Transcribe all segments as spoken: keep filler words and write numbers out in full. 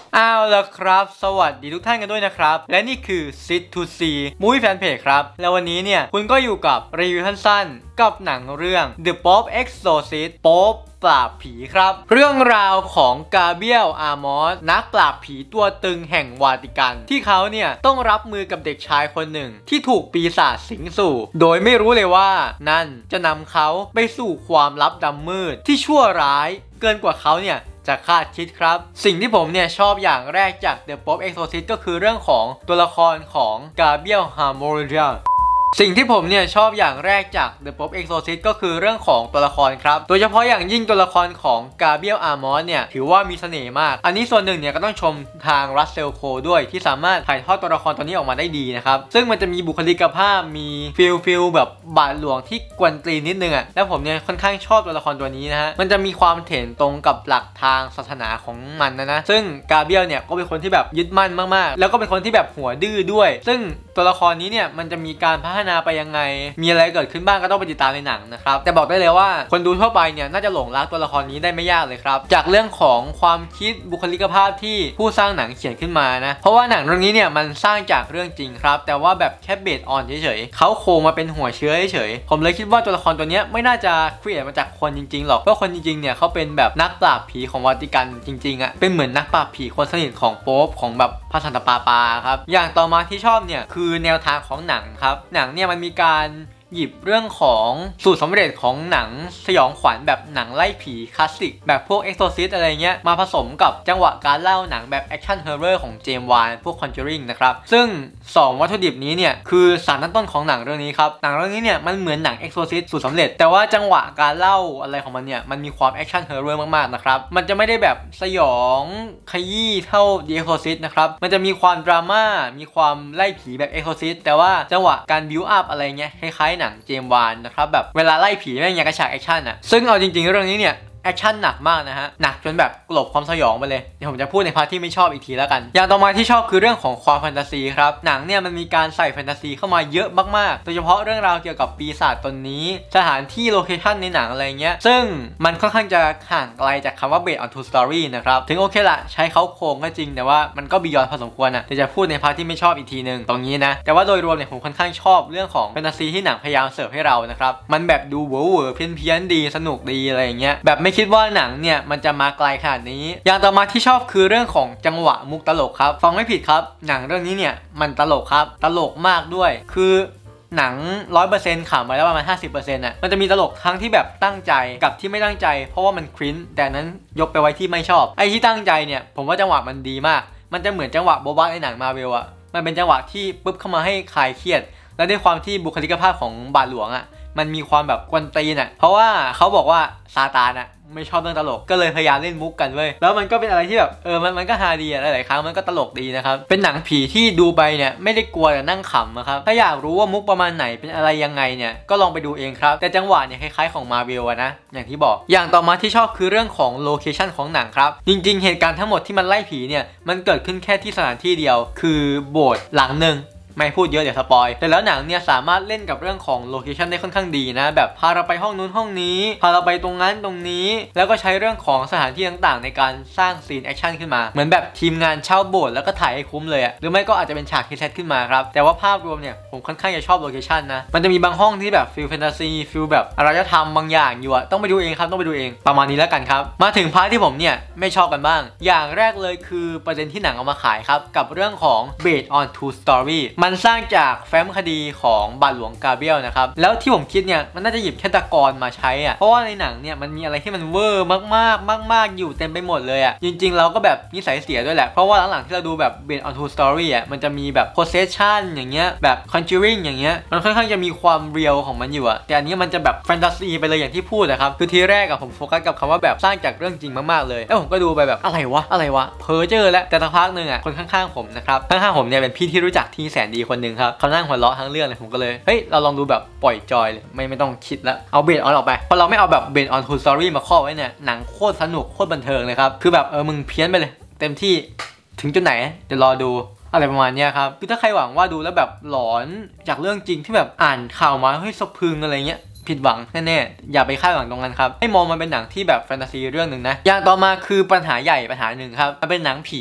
เอาละครับสวัสดีทุกท่านกันด้วยนะครับและนี่คือ Sit to See Movie Fan Page ครับแล้ววันนี้เนี่ยคุณก็อยู่กับรีวิวสั้นๆกับหนังเรื่อง The Pope Exorcist โป๊ปปราบผีครับเรื่องราวของกาเบียลอาร์มอสนักปราบผีตัวตึงแห่งวาติกันที่เขาเนี่ยต้องรับมือกับเด็กชายคนหนึ่งที่ถูกปีศาจสิงสู่โดยไม่รู้เลยว่านั่นจะนำเขาไปสู่ความลับดำมืดที่ชั่วร้ายเกินกว่าเขาเนี่ยจะคาดคิดครับสิ่งที่ผมเนี่ยชอบอย่างแรกจาก The Pope Exorcist ก็คือเรื่องของตัวละครของกาเบียลฮาร์โมเรียสิ่งที่ผมเนี่ยชอบอย่างแรกจาก The Pope Exorcist ก็คือเรื่องของตัวละครครับโดยเฉพาะอย่างยิ่งตัวละครของกาเบียลอาร์มอสเนี่ยถือว่ามีเสน่ห์มากอันนี้ส่วนหนึ่งเนี่ยก็ต้องชมทางรัสเซลโคด้วยที่สามารถถ่ายทอดตัวละครตัวนี้ออกมาได้ดีนะครับซึ่งมันจะมีบุคลิกภาพมีฟิลฟิลแบบบาทหลวงที่กวนตีนนิดนึงอ่ะแล้วผมเนี่ยค่อนข้างชอบตัวละครตัวนี้นะฮะมันจะมีความเถนตรงกับหลักทางศาสนาของมันนะนะซึ่งกาเบียลเนี่ยก็เป็นคนที่แบบยึดมั่นมากๆแล้วก็เป็นคนที่แบบหัวดื้อด้วยซึ่งตัวละครนี้เนี่ยมันจะมีการพัฒนาไปยังไงมีอะไรเกิดขึ้นบ้างก็ต้องไปติดตามในหนังนะครับแต่บอกได้เลยว่าคนดูทั่วไปเนี่ยน่าจะหลงรักตัวละครนี้ได้ไม่ยากเลยครับจากเรื่องของความคิดบุคลิกภาพที่ผู้สร้างหนังเขียนขึ้นมานะเพราะว่าหนังเรื่องนี้เนี่ยมันสร้างจากเรื่องจริงครับแต่ว่าแบบแค่เบสออนเฉยๆเขาโครงมาเป็นหัวเชื้อเฉยๆผมเลยคิดว่าตัวละครตัวนี้ไม่น่าจะครีเอทมาจากคนจริงๆหรอกเพราะคนจริงๆเนี่ยเขาเป็นแบบนักปราบผีของวาติกันจริงๆอะเป็นเหมือนนักปราบผีคนสนิทของโป๊ปของแบบพระสันตะปาปาครับอย่างต่อมาที่ชอบเนี่ยคือแนวทางของหนังครับหนังเนี่ยมันมีการหยิบเรื่องของสูตรสำเร็จของหนังสยองขวัญแบบหนังไล่ผีคลาสสิกแบบพวก Exorcist อะไรเงี้ยมาผสมกับจังหวะการเล่าหนังแบบแอคชั่นฮอร์เรอร์ของเจมส์วานพวก Conjuring นะครับซึ่งสองวัตถุดิบนี้เนี่ยคือสารตั้งต้นของหนังเรื่องนี้ครับหนังเรื่องนี้เนี่ยมันเหมือนหนัง Exorcist สูตรสำเร็จแต่ว่าจังหวะการเล่าอะไรของมันเนี่ยมันมีความแอคชั่นฮอร์เรอร์มากๆนะครับมันจะไม่ได้แบบสยองขยี้เท่า The Exorcist นะครับมันจะมีความดราม่ามีความไล่ผีแบบ Exorcist แต่ว่าจังหวะการบิวอัพอะไรเงี้ยคล้ายๆหนังเจมส์วานนะครับแบบเวลาไล่ผีแม่งอย่างกระฉากแอคชั่นอ่ะซึ่งเอาจริงๆเรื่องนี้เนี่ยแอคชั่นหนักมากนะฮะหนักจนแบบกลบความสยองไปเลยเดี๋ยวผมจะพูดในพาร์ทที่ไม่ชอบอีกทีแล้วกันอย่างต่อมาที่ชอบคือเรื่องของความแฟนตาซีครับหนังเนี่ยมันมีการใส่แฟนตาซีเข้ามาเยอะมากๆโดยเฉพาะเรื่องราวเกี่ยวกับปีศาจตนนี้สถานที่โลเคชั่นในหนังอะไรเงี้ยซึ่งมันค่อนข้างจะห่างไกลจากคำว่า based on true story นะครับถึงโอเคละใช้เขาโครงก็จริงแต่ว่ามันก็บียอนพอสมควรอ่ะเดี๋ยวจะพูดในพาร์ทที่ไม่ชอบอีกทีนึงตรงนี้นะแต่ว่าโดยรวมเนี่ยผมค่อนข้างชอบเรื่องของแฟนตาซีที่หนังพยายามเสิร์ฟให้เรานะครับมันแบบดูเวอร์เวอร์เพี้ยนเพี้ยนดีสนุกดีอะไรเงี้ยแบบไม่คิดว่าหนังเนี่ยมันจะมาไกลขนาดนี้อย่างต่อมาที่ชอบคือเรื่องของจังหวะมุกตลกครับฟังไม่ผิดครับหนังเรื่องนี้เนี่ยมันตลกครับตลกมากด้วยคือหนัง ร้อยเปอร์เซ็นต์ ขำไปแล้วประมาณ ห้าสิบเปอร์เซ็นต์ น่ะมันจะมีตลกทั้งที่แบบตั้งใจกับที่ไม่ตั้งใจเพราะว่ามันคริ้นแต่นั้นยกไปไว้ที่ไม่ชอบไอ้ที่ตั้งใจเนี่ยผมว่าจังหวะมันดีมากมันจะเหมือนจังหวะโบ๊ะในหนังมาเวลอะมันเป็นจังหวะที่ปุ๊บเข้ามาให้คลายเครียดและด้วยความที่บุคลิกภาพของบาทหลวงอะมันมีความแบบกวนตีนอะเพราะว่าเขาบอกว่าซาตานอะไม่ชอบเรื่องตลกก็เลยพยายามเล่นมุกกันเว้ยแล้วมันก็เป็นอะไรที่แบบเออมันมันก็ฮาดีอะหลายๆครั้งมันก็ตลกดีนะครับเป็นหนังผีที่ดูไปเนี่ยไม่ได้กลัวแต่นั่งขำนะครับถ้าอยากรู้ว่ามุกประมาณไหนเป็นอะไรยังไงเนี่ยก็ลองไปดูเองครับแต่จังหวะเนี่ยคล้ายๆของมาร์เวลอะนะอย่างที่บอกอย่างต่อมาที่ชอบคือเรื่องของโลเคชั่นของหนังครับจริงๆเหตุการณ์ทั้งหมดที่มันไล่ผีเนี่ยมันเกิดขึ้นแค่ที่สถานที่เดียวคือโบสถ์หลังหนึ่งไม่พูดเยอะเดี๋ยวสปอยแต่แล้วหนังเนี่ยสามารถเล่นกับเรื่องของโลเคชันได้ค่อนข้างดีนะแบบพาเราไปห้องนู้นห้องนี้พาเราไปตรงนั้นตรงนี้แล้วก็ใช้เรื่องของสถานที่ต่างๆในการสร้างซีนแอคชั่นขึ้นมาเหมือนแบบทีมงานเช่าโบสถ์แล้วก็ถ่ายให้คุ้มเลยอะหรือไม่ก็อาจจะเป็นฉากที่เซตขึ้นมาครับแต่ว่าภาพรวมเนี่ยผมค่อนข้างจะชอบโลเคชันนะมันจะมีบางห้องที่แบบฟิลแฟนตาซีฟิลแบบอารยธรรมบางอย่างอยู่อะต้องไปดูเองครับต้องไปดูเองประมาณนี้แล้วกันครับมาถึงพาร์ทที่ผมเนี่ยไม่ชอบกันบ้างอย่างแรกเลยคือประเด็นที่หนังเอามาขายครับกับเรื่องของ based on true story มันสร้างจากแฟ้มคดีของบาทหลวงกาเบียลนะครับแล้วที่ผมคิดเนี่ยมันน่าจะหยิบแค่ตะกอนมาใช้อ่ะเพราะว่าในหนังเนี่ยมันมีอะไรที่มันเวอร์มากๆมากๆอยู่เต็มไปหมดเลยอ่ะจริงๆเราก็แบบนิสัยเสียด้วยแหละเพราะว่าหลังๆที่เราดูแบบ based on true story อ่ะมันจะมีแบบ possession อย่างเงี้ยแบบ conjuring อย่างเงี้ยมันค่อนข้างจะมีความเรียลของมันอยู่อ่ะแต่อันนี้มันจะแบบแฟนตาซีไปเลยอย่างที่พูดนะครับคือทีแรกอะผมโฟกัสกับคำว่าแบบสร้างจากเรื่องจริงมากๆเลยแล้วผมก็ดูไปแบบอะไรวะอะไรวะเพ้อเจ้อแล้วแต่สักพักนึงอ่ะคนข้างๆผมนะครับข้างๆผมเนี่ยเป็นพี่ที่รู้จักที่แสนดีคนนึงครับเขานั่งหัวเราะทั้งเรื่องเลยผมก็เลยเฮ้ยเราลองดูแบบปล่อยจอยเลยไม่ไม่ต้องคิดแล้วเอาเบสออนออกไปพอเราไม่เอาแบบเบสออนทูสตอรี่มาครอบไว้เนี่ยหนังโคตรสนุกโคตรบันเทิงเลยครับคือแบบเออมึงเพี้ยนไปเลยเต็มที่ถึงจุดไหนเดี๋ยวรอดูอะไรประมาณนี้ครับคือถ้าใครหวังว่าดูแล้วแบบหลอนจากเรื่องจริงที่แบบอ่านข่าวมาเฮ้ยสะพึงอะไรเงี้ยผิดหวังแน่ๆอย่าไปคาดหวังตรงนั้นครับให้มองมันเป็นหนังที่แบบแฟนตาซีเรื่องหนึ่งนะอย่างต่อมาคือปัญหาใหญ่ปัญหาหนึ่งครับมันเป็นหนังผี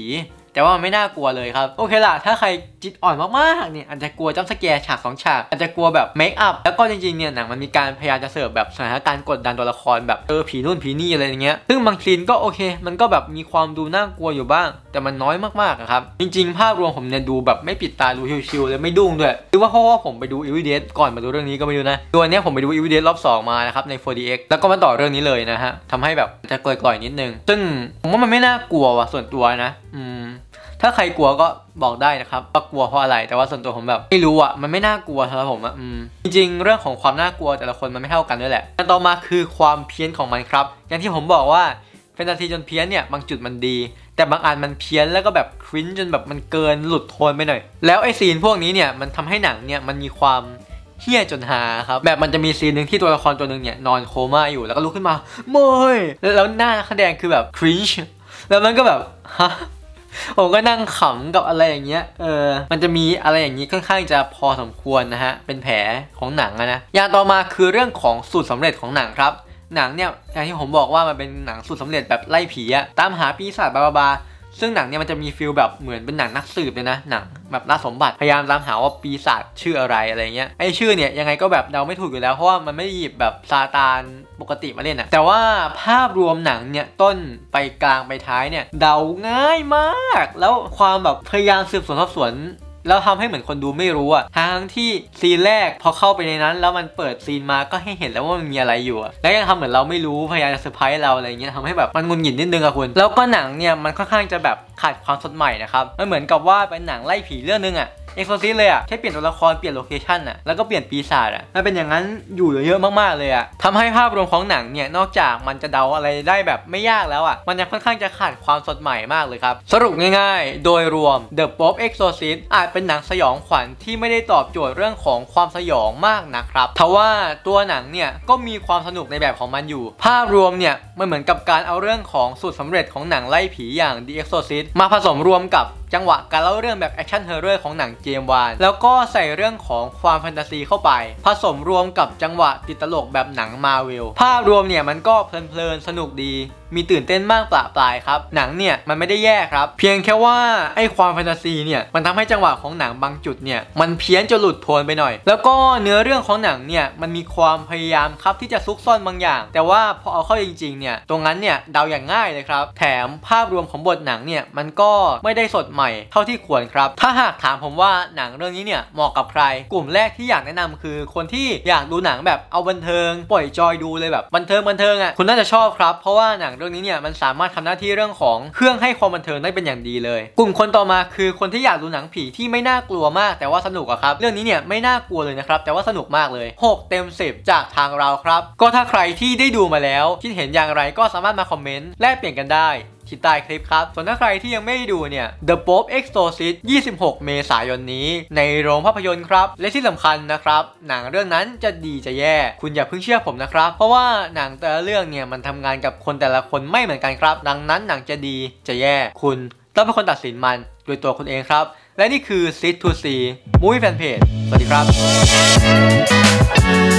แต่ว่ามันไม่น่ากลัวเลยครับโอเคล่ะถ้าใครจิตอ่อนมากๆเนี่ยอาจจะกลัวจัมป์สแกร์ฉากสองฉากอาจจะกลัวแบบเมคอัพแล้วก็จริงๆเนี่ยหนังมันมีการพยายามจะเสิร์ฟแบบสถานการณ์กดดันตัวละครแบบเออผีนู่นผีนี่อะไรอย่างเงี้ยซึ่งบางซีนก็โอเคมันก็แบบมีความดูน่ากลัวอยู่บ้างแต่มันน้อยมากๆครับจริงๆภาพรวมผมเนี่ยดูแบบไม่ปิดตาดูชิวๆเลยไม่ดุ้งด้วยหรือว่าเพราะว่าผมไปดู Evil Dead ก่อนมาดูเรื่องนี้ก็ไม่รู้นะตัวเนี้ยผมไปดู Evil Dead รอบสองมานะครับใน โฟร์ ดี เอ็กซ์ แล้วก็มาต่อเรื่องนี้เลยนะฮะทำให้แบบจะกล่อยๆนิดนึงซึ่งผมว่ามันไม่น่ากลัวว่ะส่วนตัวนะอืมถ้าใครกลัวก็บอกได้นะครับว่ากลัวเพราะอะไรแต่ว่าส่วนตัวผมแบบไม่รู้อ่ะมันไม่น่ากลัวสำหรับผมอ่ะอืมจริงๆเรื่องของความน่ากลัวแต่ละคนมันไม่เท่ากันด้วยแหละแต่ต่อมาคือความเพี้ยนของมันครับอย่างที่ผมบอกว่าแฟนตาซีจนเพี้ยนเนี่ยบางจุดมันดีแต่บางอันมันเพี้ยนแล้วก็แบบคริ้นจนแบบมันเกินหลุดโทนไปหน่อยแล้วไอ้ซีนพวกนี้เนี่ยมันทำให้หนังเนี่ยมันมีความเฮี้ยจนหาครับแบบมันจะมีซีนหนึ่งที่ตัวละครตัวหนึ่งเนี่ยนอนโคม่าอยู่แล้วก็ลุกขึ้นมาโมยแล้วหน้าแสดงคือแบบคริ้นแล้วมันก็แบบฮะผมก็นั่งขำกับอะไรอย่างเงี้ยเออมันจะมีอะไรอย่างนี้ค่อนข้างจะพอสมควรนะฮะเป็นแผลของหนังนะอย่างต่อมาคือเรื่องของสูตรสำเร็จของหนังครับหนังเนี่ยอย่างที่ผมบอกว่ามันเป็นหนังสูตรสำเร็จแบบไล่ผีอะตามหาปีศาจบาบาซึ่งหนังเนี่ยมันจะมีฟีลแบบเหมือนเป็นหนังนักสืบเลยนะหนังแบบล่าสมบัติพยายามตามหาว่าปีศาจชื่ออะไรอะไรเงี้ยไอชื่อเนี่ยยังไงก็แบบเดาไม่ถูกอยู่แล้วเพราะว่ามันไม่ได้หยิบแบบซาตานปกติมาเล่นอะแต่ว่าภาพรวมหนังเนี่ยต้นไปกลางไปท้ายเนี่ยเดาง่ายมากแล้วความแบบพยายามสืบสวนสอบสวนแล้วทำให้เหมือนคนดูไม่รู้อะทั้งที่ซีนแรกพอเข้าไปในนั้นแล้วมันเปิดซีนมาก็ให้เห็นแล้วว่ามันมีอะไรอยู่อะแล้วยังทำเหมือนเราไม่รู้พยายามจะเซอร์ไพรส์เราอะไรเงี้ยทำให้แบบมันงุนหงิดนิดนึงอะคุณแล้วก็หนังเนี่ยมันค่อนข้างจะแบบขาดความสดใหม่นะครับมันเหมือนกับว่าเป็นหนังไล่ผีเรื่องนึงอะเอ็กโซซิสเลยอะแค่เปลี่ยนตัวละครเปลี่ยนโลเคชั่นอะแล้วก็เปลี่ยนปีศาจอะมันเป็นอย่างนั้นอยู่เยอะมากๆเลยอะทำให้ภาพรวมของหนังเนี่ยนอกจากมันจะเดาอะไรได้แบบไม่ยากแล้วอะมันยังค่อนข้างจะขาดความสดใหม่มากเลยครับสรุปง่ายๆโดยรวม The Pope Exorcist อาจเป็นหนังสยองขวัญที่ไม่ได้ตอบโจทย์เรื่องของความสยองมากนะครับทว่าตัวหนังเนี่ยก็มีความสนุกในแบบของมันอยู่ภาพรวมเนี่ยมันเหมือนกับการเอาเรื่องของสูตรสำเร็จของหนังไล่ผีอย่าง The Exorcist มาผสมรวมกับจังหวะการเล่าเรื่องแบบแอคชั่นเฮอร์เรอร์ของหนังเจมส์วานแล้วก็ใส่เรื่องของความแฟนตาซีเข้าไปผสมรวมกับจังหวะติดตลกแบบหนังมาเวลภาพรวมเนี่ยมันก็เพลินๆสนุกดีมีตื่นเต้นมากปลาปลายครับหนังเนี่ยมันไม่ได้แย่ครับเพียงแค่ว่าไอ้ความแฟนตาซีเนี่ยมันทำให้จังหวะของหนังบางจุดเนี่ยมันเพี้ยนจนหลุดโทนไปหน่อยแล้วก็เนื้อเรื่องของหนังเนี่ยมันมีความพยายามครับที่จะซุกซ่อนบางอย่างแต่ว่าพอเอาเข้าจริงๆเนี่ยตรงนั้นเนี่ยเดาอย่างง่ายเลยครับแถมภาพรวมของบทหนังเนี่ยมันก็ไม่ได้สดใหม่เท่าที่ควรครับถ้าหากถามผมว่าหนังเรื่องนี้เนี่ยเหมาะกับใครกลุ่มแรกที่อยากแนะนำคือคนที่อยากดูหนังแบบเอาบันเทิงปล่อยจอยดูเลยแบบบันเทิงบันเทิงอ่ะคุณน่าจะชอบครับเพราะว่าหนังเรื่องนี้เนี่ยมันสามารถทำหน้าที่เรื่องของเครื่องให้ความบันเทิงได้เป็นอย่างดีเลยกลุ่มคนต่อมาคือคนที่อยากดูหนังผีที่ไม่น่ากลัวมากแต่ว่าสนุกอะครับเรื่องนี้เนี่ยไม่น่ากลัวเลยนะครับแต่ว่าสนุกมากเลยหกเต็มสิบจากทางเราครับก็ถ้าใครที่ได้ดูมาแล้วคิดเห็นอย่างไรก็สามารถมาคอมเมนต์แลกเปลี่ยนกันได้ที่ใต้คลิปครับส่วนถ้าใครที่ยังไม่ได้ดูเนี่ย The Pope Exorcist ยี่สิบหกเมษายนนี้ในโรงภาพยนตร์ครับและที่สำคัญนะครับหนังเรื่องนั้นจะดีจะแย่คุณอย่าเพิ่งเชื่อผมนะครับเพราะว่าหนังแต่ละเรื่องเนี่ยมันทำงานกับคนแต่ละคนไม่เหมือนกันครับดังนั้นหนังจะดีจะแย่คุณต้องเป็นคนตัดสินมันโดยตัวคุณเองครับและนี่คือ Sit to See Movie Fan Page สวัสดีครับ